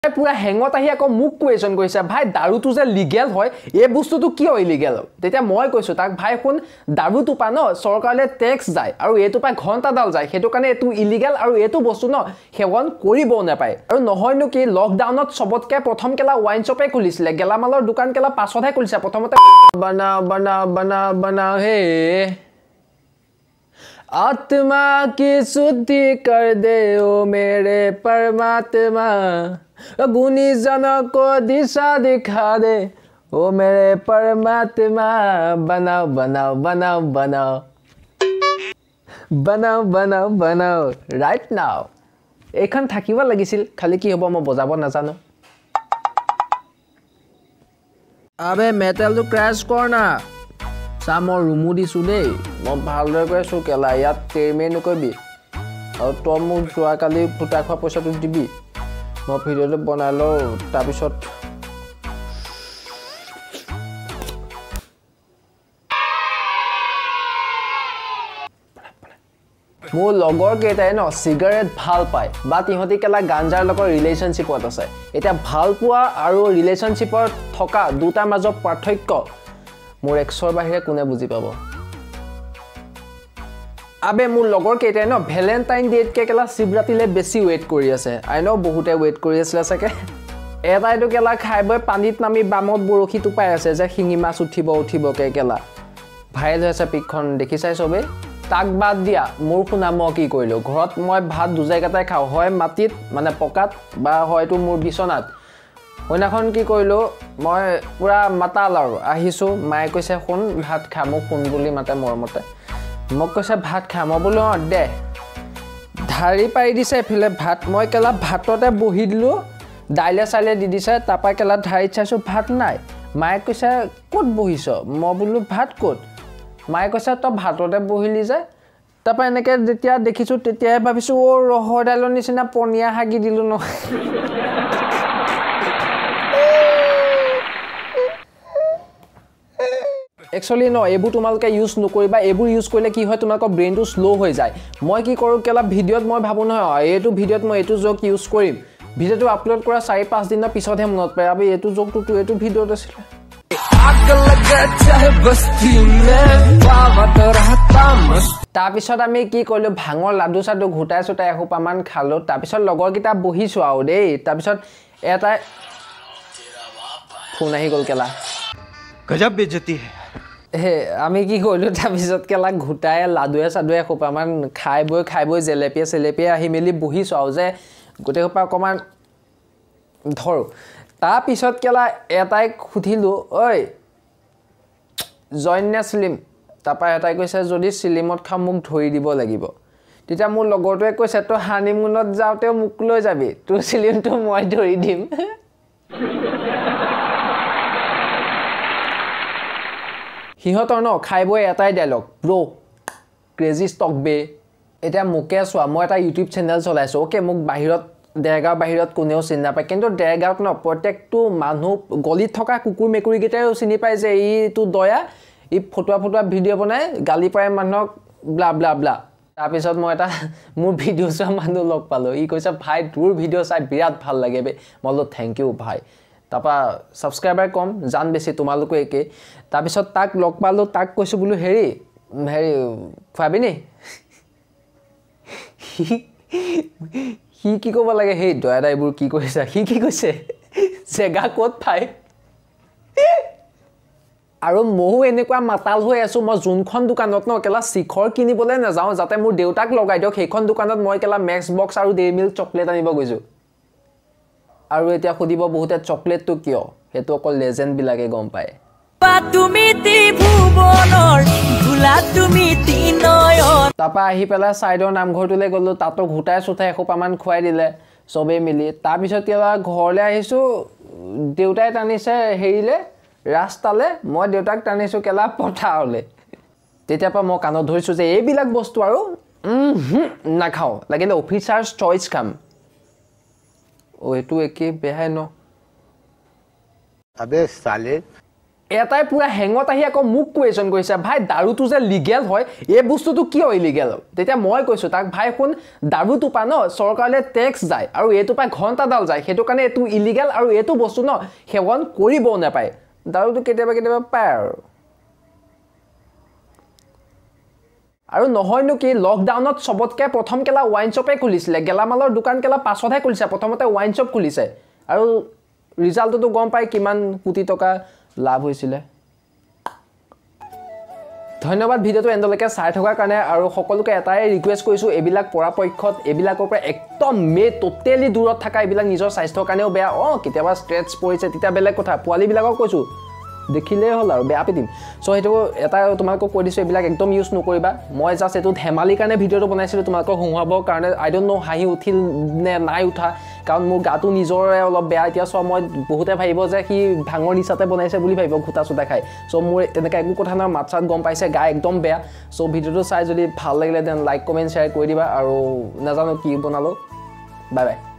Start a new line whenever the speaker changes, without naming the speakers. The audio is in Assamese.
পুৰা হেঙত আহি আকৌ মোক কুৱেশ্যন কৰিছে ভাই দাৰুটো যে লিগেল হয় এই বস্তুটো কিয় ইলিগেল তেতিয়া মই কৈছো তাক ভাই কোন দাৰুটো পা ন চৰকাৰলে টেক্স যায় আৰু এইটো পা ঘণ্টাডাল যায় সেইটো কাৰণে এইটো ইলিগেল আৰু এইটো বস্তু ন সেৱন কৰিব নাপায় আৰু নহয়নো কি লকডাউনত সবতকে প্ৰথম কেলা ওয়াইন শ্বপে খুলিছিলে গেলামালৰ দোকান কেলা পাছতহে খুলিছে প্ৰথমতে বনাও হে आत्मा की शुद्धि कर दे ओ मेरे परमात्मा गुनी जनों को दिशा दिखा दे ओ मेरे परमात्मा बनाओ बनाओ बनाओ बनाओ बनाओ बनाओ बनाओ राइट नाउ एखन থাকিব লাগিছিল খালি কি হ'ব মই বজাব নাজানো আবে মেটালটো ক্র্যাশ কৰ না সামৰ ৰুমু দিছো দেই মই ভালদৰে কৈছো কেলা ইয়াত তেমে নকবি আৰু তই মোক যোৱা কালি ফুটা খোৱা পইচাটো দিবি মই ভিডিঅ'টো বনাই লওঁ তাৰপিছত মোৰ লগৰ কেইটাই ন সিগাৰেট ভাল পায় বা তিহঁতি কেলা গাঞ্জাৰ লগৰ ৰিলেশনশ্বিপত আছে এটা ভাল পোৱা আৰু ৰিলেশনশ্বিপত থকা দুটাৰ মাজত পাৰ্থক্য মোৰ এক্সৰ বাহিৰে কোনে বুজি পাব আবে মোৰ লগৰ কেইটাই ন ভ্যালেন্টাইন ডেট কে কেলা শিৱৰাত্ৰিলে বেছি ওয়েট কৰি আছে আই নো বহুতে ওয়েট কৰি আছিল সাকে এটাইটো কেলা খাইবই পানীত নামি বামত বৰখি টুপাই আছে যে শিঙি মাছ উঠিব কে কেলা ভাইৰেল হৈছে পিকখন দেখি চাই সবে তাক বাদ দিয়া মোৰ শুনা মই কি কৰিলো ঘৰত মই ভাত দুজাইগাটাই খাও হয় মাটিত মানে পকাত বা হয়তো মোৰ বিছনাত ওনাখন কি কৰিলো মই পুৰা মাতাল আৰু আহিছো মায়ে কৈছে কোন ভাত খা মোক কোন বুলি মাতে মৰমতে মোক কৈছে ভাত খা মই বলো দে ধাৰি পাৰি দিছে এফালে ভাত মই কেলা ভাততে বহি দিলো দাইলে চাইলে দি দিছে তাপা কেলা ধাৰি চাইছো ভাত নাই মায়ে কৈছে ক'ত বহিছ মই বলো ভাত ক'ত মায়ে কৈছে তই ভাততে বহিলি যে তাপা এনেকে যেতিয়া দেখিছো তেতিয়াই ভাবিছো ও ৰহৰ দাইলৰ নিচিনা পনিয়া হাগি দিলো ন Actually no ebu tumalke use nokoriba ebu use korile ki hoy tumalko brain to slow hoy jay moi ki koru kela videot moi bhabu no etu videot moi etu joke use korim video to upload kora 4-5 din pisot he monot pare abe etu joke to etu video asile आग लगा चाहे बस्ती में पावत रहता मस्त ता पिছত আমি কি কইলো ভাঙৰ লাডু সাডু ঘুটাই সুটাই এখোপামান খালো তা পিছত লগৰ কিটা বহিছো আও দেই তা পিছত এটা ফোন আহি গল কেলা गजब बेइज्जती है হে আমি কি কইলো তা পিছত কেলা ঘুটাই লাডুয়ে সাডুয়ে এখোপামান খাই বই জেলেপিয়া আহি মেলি বহিছো আও যে গুটে খোপা কমান ধৰ তা পিছত কেলা এটাই খুঠিলো ওই জয়ন্যা স্লিম তাপা এটাই কৈছে যদি স্লিমত খা মুক ধৰি দিব লাগিব তেতিয়া মোৰ লগৰটোৱে কৈছে তো হানিমুনত যাওতে মুক লৈ যাবি তো স্লিমটো মই ধৰি দিম হিহতৰ ন খাইবই এটাই ডায়লগ ব্ৰো ক্ৰেজি ষ্টক বে এটা মুকে সোৱা মই এটা ইউটিউব চেনেল চলাইছো ওকে মুক বাহিৰত দেৰগাঁও বাহিৰত কোনেও চিনি নাপায় কিন্তু দেৰগাঁৱত ন প্ৰত্যেকটো মানুহ গলিত থকা কুকুৰ মেকুৰী গিটাও চিনি পায় যে এইটো দয়া ই ফটোৱা ভিডিঅ' বনাই গালি পায় মানুহক ব্লা ব্লা ব্লা তাৰ পিছত মই এটা মোৰ ভিডিঅ' চোৱা মানুহ লগ পালো ই কৈছে ভাই তোৰ ভিডিঅ' চাই বিৰাট ভাল লাগে বে মলো থ্যাংক ইউ ভাই তাপা সাবস্ক্ৰাইবাৰ কম জান বেছি তোমালোক একে তাৰ পিছত তাক লগ পালো তাক কৈছো বুলো হেৰি ফাবিনি হি কি কব লাগে হেই দয়া দাইবোৰ কি কৈছা হি কি কৈছে জেগা ক'ত পাই আৰু মহু এনেকুৱা মাতাল হৈ আছো মই জুনখন দোকানত ন কেলা শিখৰ কিনিবলে না যাও যাতে মোৰ দেউতাক লগাই দিও সেইখন দোকানত মই কেলা ম্যাক্স বক্স আৰু ডেইৰী মিল্ক চকলেট আনিব গৈছো আৰু এতিয়া খুদিব বহুতে চকলেট তো কিয় হেতু অকল লেজেন্ড বিলাকে গম পায় তুমি ত্ৰিভুৱনৰ ভুলা তুমি তিনয়ন তাপা আহি পেলা সাইডৰ নামঘৰটোলে গলো তাতো ঘুটাই সুটাই এখোপামান খুৱাই দিলে সবে মিলি তাৰ পিছত কেলা ঘৰলে আহিছো দেউতাই টানিছে হেৰিলে ৰাস্তালে মই দেউতাক টানিছো কেলা পঠাওলে তেতিয়াপা মই কানত ধৰিছো যে এইবিলাক বস্তু আৰু নাখাও লাগিলে অফিচাৰছ চইচ কাম ओ एटू एके बेहाय न अबे साले এটাই পুৰা হেঙত আহি আকৌ মোক কুৱেশ্যন কৰিছে ভাই দাৰুটো যে লিগেল হয় এই বস্তুটো কিয় ইলিগেল তেতিয়া মই কৈছোঁ তাক ভাই শুন দাৰুটো পা ন চৰকাৰলৈ টেক্স যায় আৰু এইটো পাই ঘণ্টাডাল যায় সেইটো কাৰণে এইটো ইলিগেল আৰু এইটো বস্তু ন সেৱন কৰিবও নাপায় দাৰুটো কেতিয়াবা কেতিয়াবা পায় আৰু নহয়নো কি লকডাউনত সবতকৈ প্ৰথম কেলা ৱাইন শ্বপে খুলিছিলে গেলামালৰ দোকান কেলা পাছতহে খুলিছে প্ৰথমতে ৱাইন শ্বপ খুলিছে আৰু ৰিজাল্টটো গম পাই কিমান কোটি টকা লাভ হৈছিলে ধন্যবাদ ভিডিওটো এণ্ডলৈকে চাই থকাৰ কাৰণে আৰু সকলোকে এটাই ৰিকুৱেষ্ট কৰিছোঁ এইবিলাক পৰাপক্ষত এইবিলাকৰ পৰা একদম টোটেলি দূৰত থকা এইবিলাক নিজৰ স্বাস্থ্যৰ কাৰণেও বেয়া কেতিয়াবা ষ্ট্ৰেছ পৰিছে তেতিয়া বেলেগ কথা পোৱালিবিলাকক কৈছোঁ দেখিলেই হ'ল আৰু বেয়া পিটিম চ' সেইটো এটা তোমালোকক কৈ দিছোঁ এইবিলাক একদম ইউজ নকৰিবা মই জাষ্ট এইটো ধেমালিৰ কাৰণে ভিডিঅ'টো বনাইছিলোঁ তোমালোকক হঁহুৱাবৰ কাৰণে আই ডোণ্ট ন' হাঁহি উঠিল নে নাই উঠা কাৰণ মোৰ গাটো নিজৰে অলপ বেয়া এতিয়া চ' মই বহুতে ভাবিব যে সি ভাঙৰ নিচাতে বনাইছে বুলি ভাবিব ঘোটা চোটা খাই চ' মোৰ তেনেকৈ একো কথা নহয় মাত চাত গম পাইছে গা একদম বেয়া চ' ভিডিঅ'টো চাই যদি ভাল লাগিলে দেন লাইক কমেণ্ট শ্বেয়াৰ কৰি দিবা আৰু নাজানো কি বনালোঁ বাই বাই